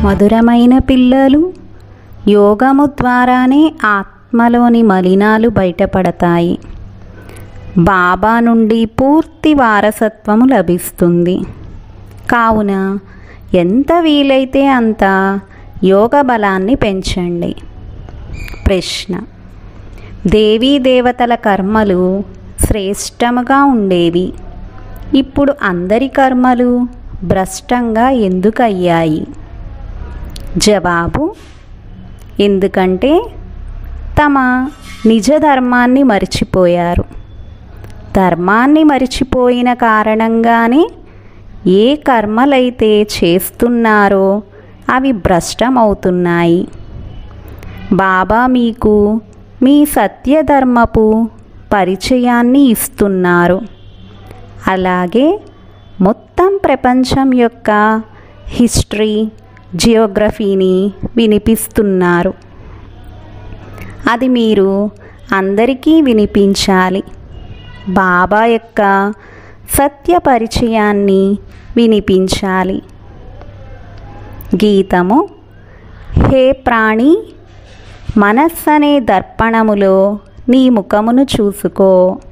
మధురమైన పిల్లలు, యోగము ద్వారానే ఆత్మలోని మలినాలు బయటపడతాయి. బాబా నుండి పూర్తి వారసత్వము లభిస్తుంది. కావున ఎంత వీలైతే అంత యోగ బలాన్ని పెంచండి. ప్రశ్న: దేవీ దేవతల కర్మలు శ్రేష్టముగా ఉండేవి. ఇప్పుడు అందరి కర్మలు భ్రష్టంగా ఎందుకు అయ్యాయి? జవాబు: ఎందుకంటే తమ నిజ ధర్మాన్ని మరిచిపోయారు. ధర్మాన్ని మరిచిపోయిన కారణంగానే ఏ కర్మలైతే చేస్తున్నారో అవి భ్రష్టమవుతున్నాయి. బాబా మీకు మీ సత్యధర్మపు పరిచయాన్ని ఇస్తున్నారు. అలాగే మొత్తం ప్రపంచం యొక్క హిస్టరీ, జియోగ్రఫీని వినిపిస్తున్నారు. అది మీరు అందరికీ వినిపించాలి. బాబా యొక్క సత్య పరిచయాన్ని వినిపించాలి. గీతము: హే ప్రాణి, మనస్సనే దర్పణములో నీ ముఖమును చూసుకో.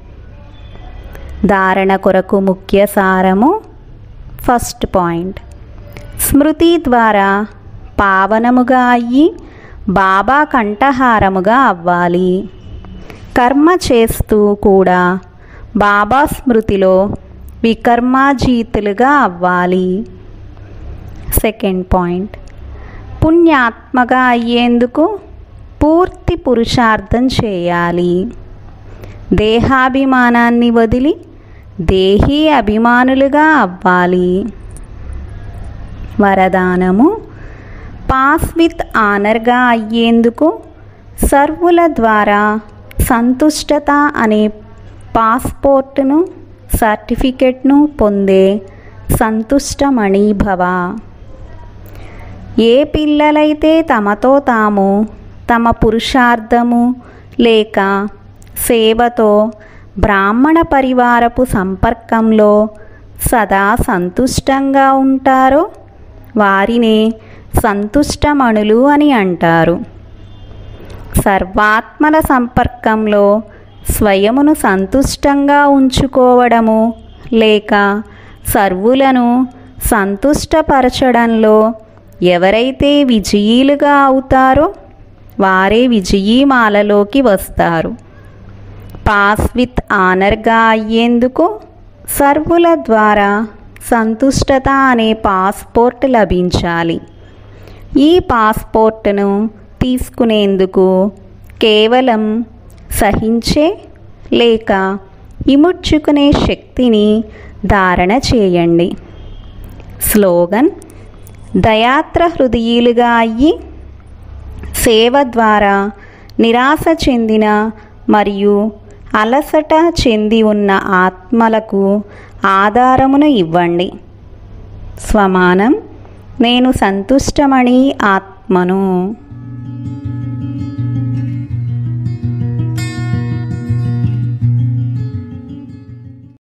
ధారణ కొరకు ముఖ్య సారము. ఫస్ట్ పాయింట్: స్మృతి ద్వారా పావనముగా అయ్యి బాబా కంఠహారముగా అవ్వాలి. కర్మ చేస్తూ కూడా బాబా స్మృతిలో వికర్మాజీతులుగా అవ్వాలి. సెకండ్ పాయింట్: పుణ్యాత్మగా అయ్యేందుకు పూర్తి పురుషార్థం చేయాలి. దేహాభిమానాన్ని వదిలి దేహీ అభిమానులుగా అవ్వాలి. వరదానము: పాస్ విత్ ఆనర్గా అయ్యేందుకు సర్వుల ద్వారా సంతుష్టత అనే పాస్పోర్ట్ను, సర్టిఫికెట్ను పొందే సంతుష్టమణి భవ. ఏ పిల్లలైతే తమతో తాము తమ పురుషార్థము లేక సేవతో బ్రాహ్మణ పరివారపు సంపర్కంలో సదా సంతుష్టంగా ఉంటారో వారినే సంతుష్టమణులు అని అంటారు. సర్వాత్మల సంపర్కంలో స్వయమును సంతుష్టంగా ఉంచుకోవడము లేక సర్వులను సంతుష్టపరచడంలో ఎవరైతే విజయీలుగా అవుతారో వారే విజయీమాలలోకి వస్తారు. పాస్ విత్ ఆనర్గా అయ్యేందుకు సర్వుల ద్వారా సంతుష్టత అనే పాస్పోర్ట్ లభించాలి. ఈ పాస్పోర్ట్ను తీసుకునేందుకు కేవలం సహించే లేక ఇముడ్చుకునే శక్తిని ధారణ చేయండి. స్లోగన్: దయాత్ర హృదయులుగా అయ్యి సేవ ద్వారా నిరాశ చెందిన మరియు అలసట చెంది ఉన్న ఆత్మలకు ఆధారమును ఇవ్వండి. స్వమానం: నేను సంతుష్టమణి ఆత్మను.